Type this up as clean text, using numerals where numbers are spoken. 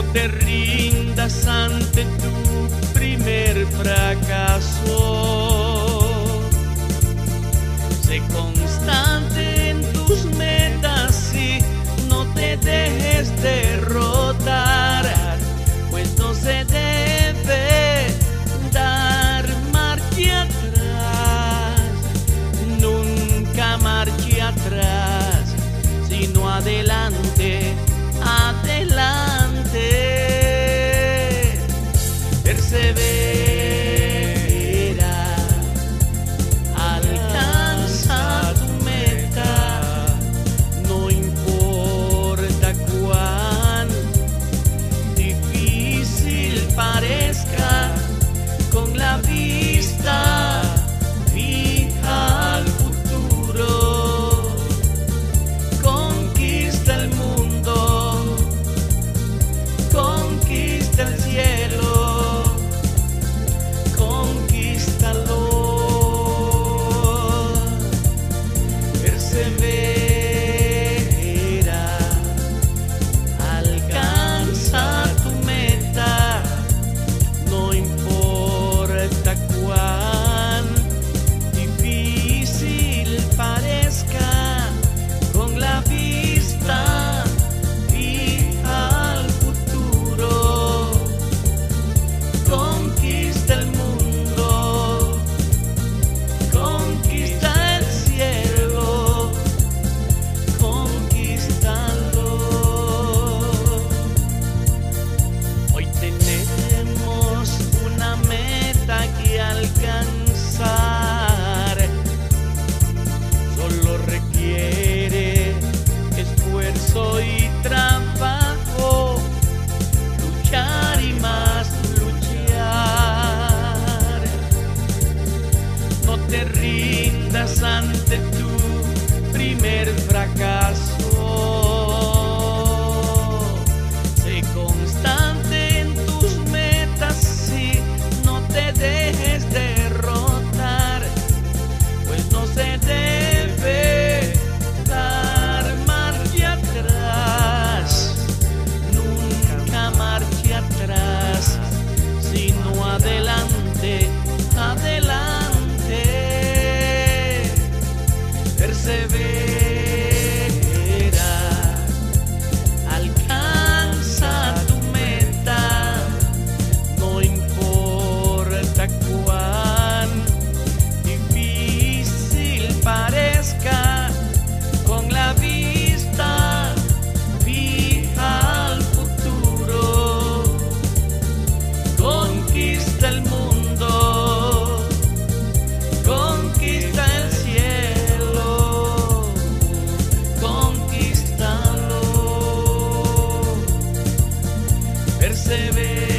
te rindas ante tu primer fracaso. Sé constante en tus metas y no te dejes derrotar, pues no se debe dar marcha atrás, nunca marche atrás, sino adelante, adelante. Persevera, alcanza tu meta, no importa cuán difícil parezca, con la vista fija al futuro. Conquista el mundo, conquista el cielo, conquístalo. Persevera, alcanza tu meta, no importa cuán difícil parezca, con la vista fija al futuro. Conquista el mundo, conquista el cielo, conquístalo. Hoy tenemos una meta que alcanzar, solo requiere esfuerzo y trabajo, luchar y más luchar. No te rindas ante tu primer fracaso. Sé constante en tus metas y no te dejes derrotar, pues no se debe dar marcha atrás, nunca marche atrás, sino adelante, adelante. Persevera, alcanza tu meta, no importa cuán difícil parezca, con la vista fija al futuro. Conquista el mundo, conquista el cielo, conquístalo. Persevera.